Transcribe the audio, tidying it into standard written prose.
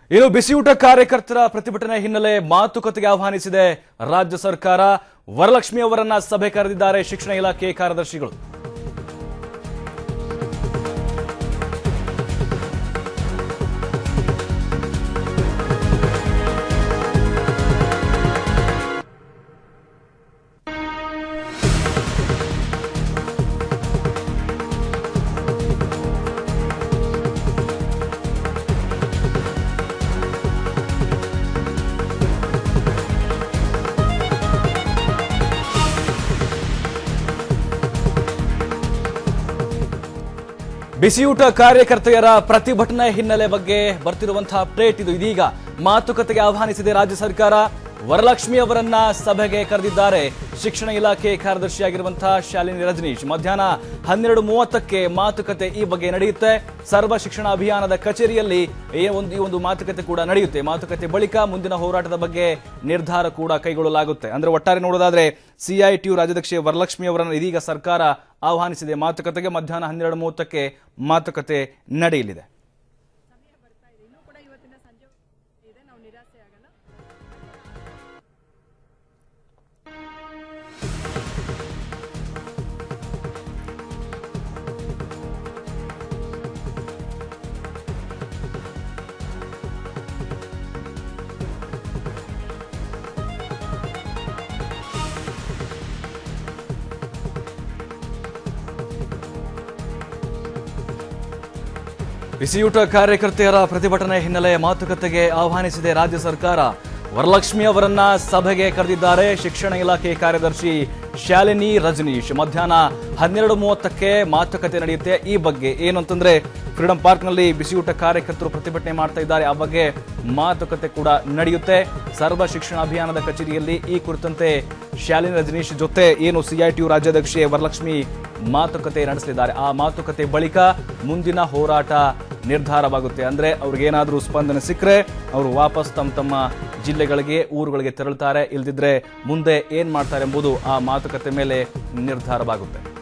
ಇನ್ನು ಬಿಸಿಯೂಟ ಕಾರ್ಯಕರ್ತರ ಪ್ರತಿಭಟನೆ ಹಿನ್ನೆಲೆ ಮಾತುಕತೆಗೆ ಆಹ್ವಾನಿಸಿದೆ ರಾಜ್ಯ ಸರ್ಕಾರ. ವರಲಕ್ಷ್ಮಿ ಅವರನ್ನ ಸಭೆ ಕರೆದಿದ್ದಾರೆ ಶಿಕ್ಷಣ ಇಲಾಖೆ ಕಾರ್ಯದರ್ಶಿಗಳು. ಬಿಸಿಯೂಟ ಕಾರ್ಯಕರ್ತೆಯರ ಪ್ರತಿಭಟನೆ ಹಿನ್ನೆಲೆ ಬಗ್ಗೆ ಬರ್ತಿರುವಂತಹ ಅಪ್ಡೇಟ್ ಇದು. ಇದೀಗ ಮಾತುಕತೆಗೆ ಆಹ್ವಾನಿಸಿದೆ ರಾಜ್ಯ ಸರ್ಕಾರ. ವರಲಕ್ಷ್ಮಿ ಅವರನ್ನ ಸಭೆಗೆ ಕರೆದಿದ್ದಾರೆ ಶಿಕ್ಷಣ ಇಲಾಖೆ ಕಾರ್ಯದರ್ಶಿಯಾಗಿರುವಂತಹ ಶಾಲಿನಿ ರಜನೀಶ್. ಮಧ್ಯಾಹ್ನ 12:30ಕ್ಕೆ ಮಾತುಕತೆ ಈ ಬಗ್ಗೆ ನಡೆಯುತ್ತೆ. ಸರ್ವ ಶಿಕ್ಷಣ ಅಭಿಯಾನದ ಕಚೇರಿಯಲ್ಲಿ ಈ ಒಂದು ಮಾತುಕತೆ ಕೂಡ ನಡೆಯುತ್ತೆ. ಮಾತುಕತೆ ಬಳಿಕ ಮುಂದಿನ ಹೋರಾಟದ ಬಗ್ಗೆ ನಿರ್ಧಾರ ಕೂಡ ಕೈಗೊಳ್ಳಲಾಗುತ್ತೆ. ಅಂದ್ರೆ ಒಟ್ಟಾರೆ ನೋಡೋದಾದ್ರೆ ಸಿಐಟಿಯು ರಾಜ್ಯಾಧ್ಯಕ್ಷೆ ವರಲಕ್ಷ್ಮಿ ಅವರನ್ನು ಇದೀಗ ಸರ್ಕಾರ ಆಹ್ವಾನಿಸಿದೆ ಮಾತುಕತೆಗೆ. ಮಧ್ಯಾಹ್ನ 12:30ಕ್ಕೆ ಮಾತುಕತೆ ನಡೆಯಲಿದೆ. ಬಿಸಿಯೂಟ ಕಾರ್ಯಕರ್ತೆಯರ ಪ್ರತಿಭಟನೆ ಹಿನ್ನೆಲೆ ಮಾತುಕತೆಗೆ ಆಹ್ವಾನಿಸಿದೆ ರಾಜ್ಯ ಸರ್ಕಾರ. ವರಲಕ್ಷ್ಮಿ ಅವರನ್ನ ಸಭೆಗೆ ಕರೆದಿದ್ದಾರೆ ಶಿಕ್ಷಣ ಇಲಾಖೆ ಕಾರ್ಯದರ್ಶಿ ಶಾಲಿನಿ ರಜನೀಶ್. ಮಧ್ಯಾಹ್ನ 12:30ಕ್ಕೆ ಮಾತುಕತೆ ನಡೆಯುತ್ತೆ. ಈ ಬಗ್ಗೆ ಏನು ಅಂತಂದ್ರೆ ಫ್ರೀಡಂ ಪಾರ್ಕ್ನಲ್ಲಿ ಬಿಸಿಯೂಟ ಕಾರ್ಯಕರ್ತರು ಪ್ರತಿಭಟನೆ ಮಾಡ್ತಾ ಇದ್ದಾರೆ. ಆ ಬಗ್ಗೆ ಮಾತುಕತೆ ಕೂಡ ನಡೆಯುತ್ತೆ. ಸರ್ವ ಶಿಕ್ಷಣ ಅಭಿಯಾನದ ಕಚೇರಿಯಲ್ಲಿ ಈ ಕುರಿತಂತೆ ಶಾಲಿನಿ ರಜನೀಶ್ ಜೊತೆ ಏನು ಸಿಐಟಿಯು ರಾಜ್ಯಾಧ್ಯಕ್ಷೆ ವರಲಕ್ಷ್ಮಿ ಮಾತುಕತೆ ನಡೆಸಲಿದ್ದಾರೆ. ಆ ಮಾತುಕತೆ ಬಳಿಕ ಮುಂದಿನ ಹೋರಾಟ ನಿರ್ಧಾರವಾಗುತ್ತೆ. ಅಂದ್ರೆ ಅವ್ರಿಗೇನಾದ್ರೂ ಸ್ಪಂದನೆ ಸಿಕ್ಕರೆ ಅವರು ವಾಪಸ್ ತಮ್ಮ ಜಿಲ್ಲೆಗಳಿಗೆ ಊರುಗಳಿಗೆ ತೆರಳುತ್ತಾರೆ. ಇಲ್ದಿದ್ರೆ ಮುಂದೆ ಏನ್ ಮಾಡ್ತಾರೆ ಎಂಬುದು ಆ ಮಾತುಕತೆ ಮೇಲೆ ನಿರ್ಧಾರವಾಗುತ್ತೆ.